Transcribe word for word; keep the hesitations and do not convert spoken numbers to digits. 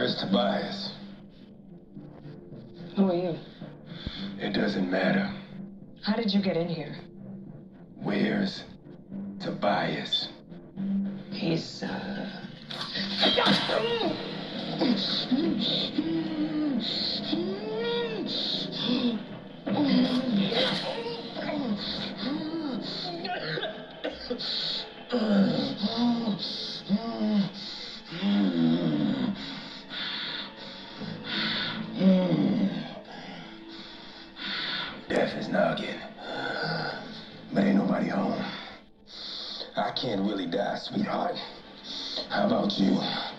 Where's Tobias? Who are you? It doesn't matter. How did you get in here? Where's Tobias? He's, uh... Death is knocking, but ain't nobody home. I can't really die, sweetheart. How about you?